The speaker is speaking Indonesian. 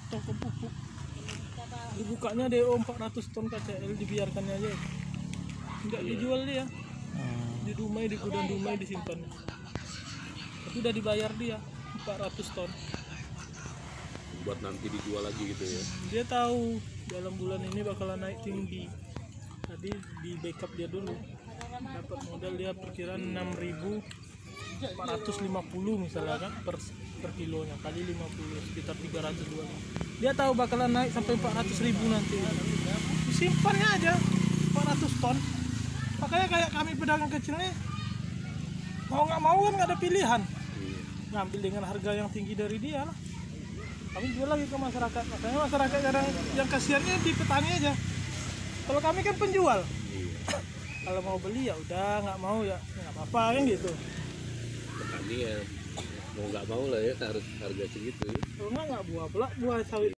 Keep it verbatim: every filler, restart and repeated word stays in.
toko pupuk. Dibukanya D O empat ratus ton K C L, dibiarkannya aja. Enggak dijual dia. Di Dumai, di gudang Dumai disimpan. Tapi udah dibayar dia empat ratus ton. Buat nanti dijual lagi gitu ya. Dia tahu dalam bulan ini bakalan naik tinggi. Tadi di backup dia dulu. Dapat modal dia perkiraan enam ribu empat ratus lima puluh misalnya kan per, per kilonya, kali lima puluh sekitar tiga ratus dua puluh. Dia tahu bakalan naik sampai empat ratus ribu nanti. Disimpannya aja empat ratus ton. Makanya kayak kami pedagang kecil nih, mau nggak mau kan nggak ada pilihan, ngambil dengan harga yang tinggi dari dia lah. Kami jual lagi ke masyarakat. Makanya masyarakat kadang yang kasihannya di petani aja. Kalau kami kan penjual, kalau mau beli ya udah, nggak mau ya nggak apa-apa kan gitu. Petani ya mau nggak mau lah ya harus harga segitu ya. Kalau nggak nggak buah, buah sawit